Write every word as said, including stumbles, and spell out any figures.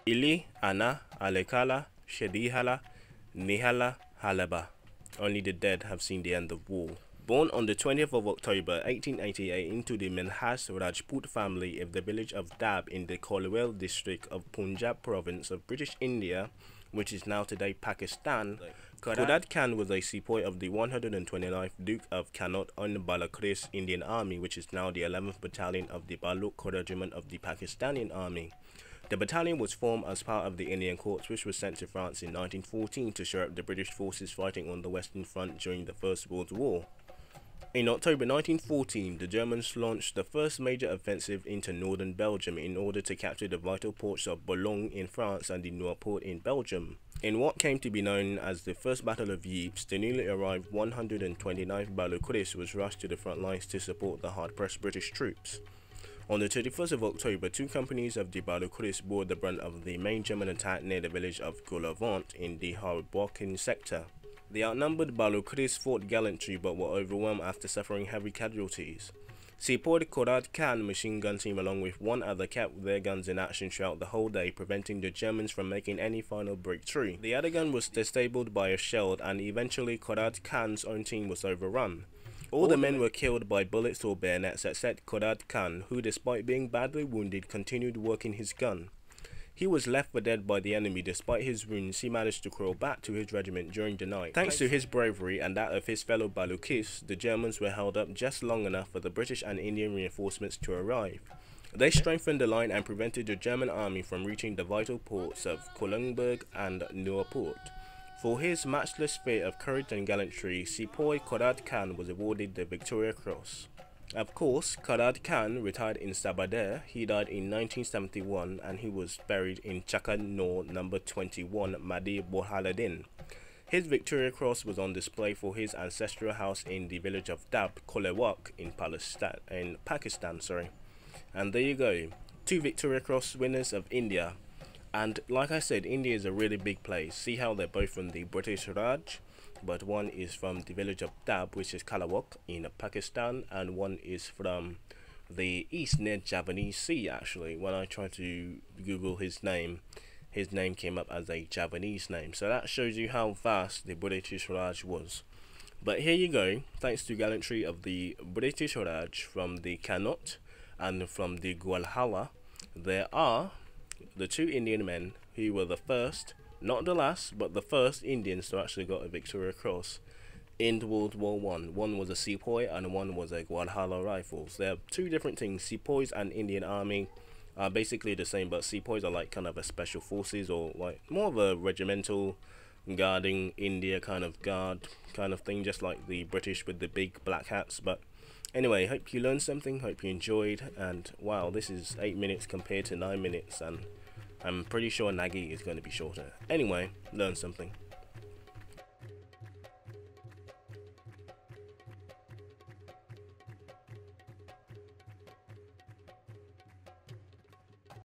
Ili, Ana, Alekala, Shedihala, Nihala, Halaba. Only the dead have seen the end of war. Born on the twentieth of October eighteen eighty-eight into the Minhas Rajput family of the village of Dab in the Kolwel district of Punjab province of British India, which is now today Pakistan, Khudadad Khan was a sepoy of the one hundred twenty-ninth Duke of Connaught on Balakris Indian Army, which is now the eleventh Battalion of the Baluk Regiment of the Pakistani Army. The battalion was formed as part of the Indian Corps, which was sent to France in nineteen fourteen to shore up the British forces fighting on the Western Front during the First World War. In October nineteen fourteen, the Germans launched the first major offensive into northern Belgium in order to capture the vital ports of Boulogne in France and the Nouakchott in Belgium. In what came to be known as the First Battle of Ypres, the newly arrived one hundred twenty-ninth Balakris was rushed to the front lines to support the hard-pressed British troops. On the thirty-first of October, two companies of the Balakris bore the brunt of the main German attack near the village of Goulavant in the Hoboken sector. The outnumbered Balakris fought gallantly but were overwhelmed after suffering heavy casualties. Sepoy Khudadad Khan machine gun team along with one other kept their guns in action throughout the whole day, preventing the Germans from making any final breakthrough. The other gun was disabled by a shell, and eventually Khudadad Khan's own team was overrun. All, All the men were killed by bullets or bayonets except Khudadad Khan, who despite being badly wounded continued working his gun. He was left for dead by the enemy. Despite his wounds, he managed to crawl back to his regiment during the night. Thanks to his bravery and that of his fellow Balukis, the Germans were held up just long enough for the British and Indian reinforcements to arrive. They strengthened the line and prevented the German army from reaching the vital ports of Kolungberg and Nouakchott. For his matchless feat of courage and gallantry, Sepoy Khudadad Khan was awarded the Victoria Cross. Of course, Khudadad Khan retired in Sabadell. He died in nineteen seventy-one and he was buried in Chakannor number twenty-one, Madi Bohaladin. His Victoria Cross was on display for his ancestral house in the village of Dab, Kolewak in Palestine, in Pakistan. Sorry. And there you go, two Victoria Cross winners of India. And like I said, India is a really big place. See how they're both from the British Raj, but one is from the village of Dab, which is Kalawak in Pakistan, and one is from the east near Javanese Sea. Actually, when I tried to Google his name, his name came up as a Javanese name, so that shows you how vast the British Raj was. But here you go, thanks to gallantry of the British Raj from the Connaught and from the Gwalhala, there are the two Indian men who were the first, not the last, but the first Indians to actually got a Victoria Cross in World War One. One was a sepoy and one was a Gwalhala Rifles. They're two different things. Sepoys and Indian Army are basically the same, but sepoys are like kind of a special forces, or like more of a regimental guarding India kind of guard kind of thing, just like the British with the big black hats. But anyway, hope you learned something, hope you enjoyed, and wow, this is eight minutes compared to nine minutes, and I'm pretty sure Nagi is going to be shorter. Anyway, learn something.